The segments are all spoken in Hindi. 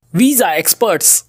Visa experts.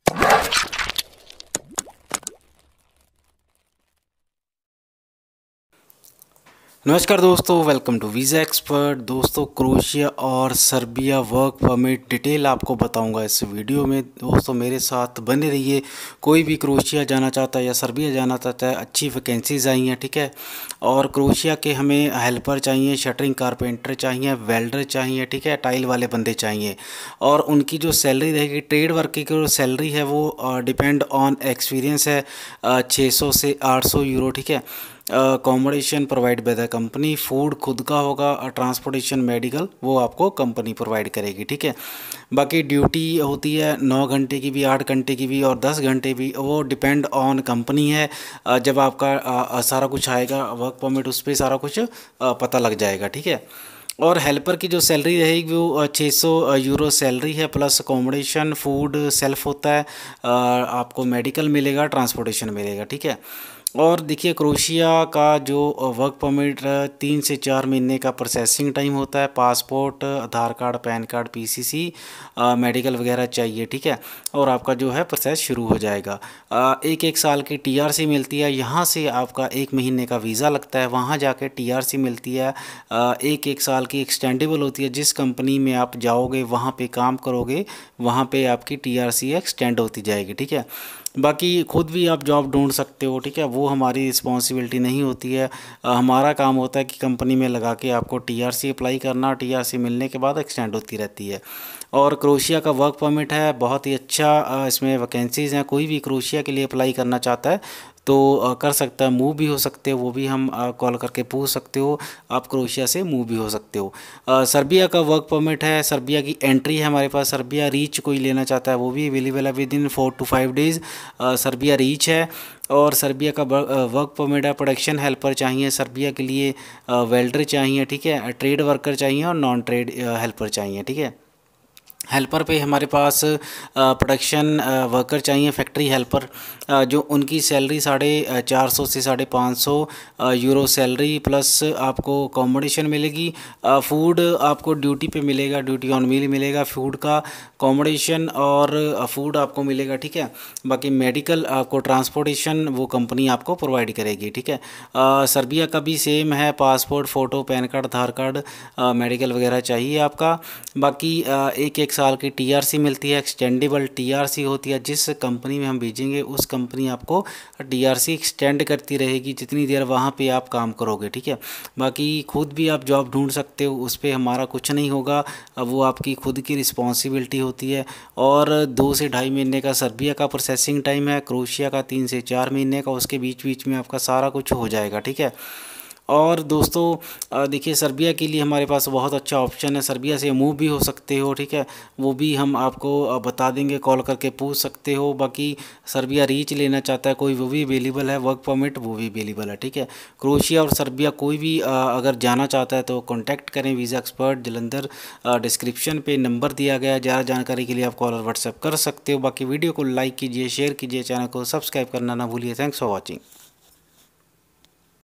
नमस्कार दोस्तों, वेलकम टू वीज़ा एक्सपर्ट। दोस्तों, क्रोएशिया और सर्बिया वर्क परमिट डिटेल आपको बताऊंगा इस वीडियो में। दोस्तों, मेरे साथ बने रहिए। कोई भी क्रोएशिया जाना चाहता है या सर्बिया जाना चाहता है, अच्छी वैकेंसीज आई हैं, ठीक है। और क्रोएशिया के हमें हेल्पर चाहिए, शटरिंग कारपेंटर चाहिए, वेल्डर चाहिए, ठीक है, टाइल वाले बंदे चाहिए। और उनकी जो सैलरी रहेगी, ट्रेड वर्क की जो सैलरी है वो डिपेंड ऑन एक्सपीरियंस है, 600 से 800 यूरो, ठीक है। Accommodation provide by the company, food खुद का होगा, ट्रांसपोर्टेशन मेडिकल वो आपको कंपनी प्रोवाइड करेगी, ठीक है। बाकी ड्यूटी होती है 9 घंटे की भी, 8 घंटे की भी और 10 घंटे भी, वो डिपेंड ऑन कंपनी है। जब आपका सारा कुछ आएगा वर्क परमिट, उस पर सारा कुछ पता लग जाएगा, ठीक है। और हेल्पर की जो सैलरी रहेगी वो 600 यूरो सैलरी है, प्लस अकोमोडेशन, फूड सेल्फ होता है, आपको मेडिकल मिलेगा, ट्रांसपोर्टेशन मिलेगा, ठीक है। और देखिए, क्रोएशिया का जो वर्क परमिट 3 से 4 महीने का प्रोसेसिंग टाइम होता है। Passport, Aadhaar card, PAN card, PCC, medical वगैरह चाहिए, ठीक है। और आपका जो है प्रोसेस शुरू हो जाएगा। एक एक साल की टीआरसी मिलती है। यहाँ से आपका 1 महीने का वीज़ा लगता है, वहाँ जाके टीआरसी मिलती है। एक एक साल की एक्सटेंडेबल होती है। जिस कंपनी में आप जाओगे, वहाँ पे काम करोगे, वहाँ पे आपकी टीआरसी एक्सटेंड होती जाएगी, ठीक है। बाकी खुद भी आप जॉब ढूंढ सकते हो, ठीक है, वो हमारी रिस्पॉन्सिबिलिटी नहीं होती है। हमारा काम होता है कि कंपनी में लगा के आपको टीआरसी अप्लाई करना, टीआरसी मिलने के बाद एक्सटेंड होती रहती है। और क्रोएशिया का वर्क परमिट है बहुत ही अच्छा, इसमें वैकेंसीज़ हैं। कोई भी क्रोएशिया के लिए अप्लाई करना चाहता है तो कर सकता है, मूव भी हो सकते हो, वो भी हम कॉल करके पूछ सकते हो। आप क्रोएशिया से मूव भी हो सकते हो। सर्बिया का वर्क परमिट है, सर्बिया की एंट्री है हमारे पास। सर्बिया रीच कोई लेना चाहता है वो भी अवेलेबल है, within 4 to 5 days Serbia reach है। और सर्बिया का वर्क परमिट है। प्रोडक्शन हेल्पर चाहिए सर्बिया के लिए, वेल्डर चाहिए, ठीक है, ट्रेड वर्कर चाहिए और नॉन ट्रेड हेल्पर चाहिए, ठीक है। हेल्पर पे हमारे पास प्रोडक्शन वर्कर चाहिए, फैक्ट्री हेल्पर, जो उनकी सैलरी 450 से 550 यूरो सैलरी, प्लस आपको अकोमोडेशन मिलेगी। फूड आपको ड्यूटी पे मिलेगा, ड्यूटी ऑन मील मिलेगा फूड का, अकोमोडेशन और फूड आपको मिलेगा, ठीक है। बाकी मेडिकल आपको, ट्रांसपोर्टेशन वो कंपनी आपको प्रोवाइड करेगी, ठीक है। सर्बिया का भी सेम है, passport, photo, PAN card, Aadhaar card, medical वगैरह चाहिए आपका। बाकी एक एक साल की टीआरसी मिलती है, एक्सटेंडेबल टीआरसी होती है। जिस कंपनी में हम भेजेंगे उस कंपनी आपको टीआरसी एक्सटेंड करती रहेगी जितनी देर वहाँ पे आप काम करोगे, ठीक है। बाकी खुद भी आप जॉब ढूंढ सकते हो, उस पर हमारा कुछ नहीं होगा, वो आपकी खुद की रिस्पॉन्सिबिलिटी होती है। और 2 से ढाई महीने का सर्बिया का प्रोसेसिंग टाइम है, क्रोएशिया का 3 से 4 महीने का, उसके बीच बीच में आपका सारा कुछ हो जाएगा, ठीक है। और दोस्तों, देखिए, सर्बिया के लिए हमारे पास बहुत अच्छा ऑप्शन है। सर्बिया से मूव भी हो सकते हो, ठीक है, वो भी हम आपको बता देंगे, कॉल करके पूछ सकते हो। बाकी सर्बिया रीच लेना चाहता है कोई, वो भी अवेलेबल है, वर्क परमिट वो भी अवेलेबल है, ठीक है। क्रोएशिया और सर्बिया कोई भी अगर जाना चाहता है तो कॉन्टैक्ट करें वीज़ा एक्सपर्ट जलंधर। डिस्क्रिप्शन पे नंबर दिया गया है, ज़्यादा जानकारी के लिए आप कॉल और व्हाट्सएप कर सकते हो। बाकी वीडियो को लाइक कीजिए, शेयर कीजिए, चैनल को सब्सक्राइब करना ना भूलिए। Thanks for watching.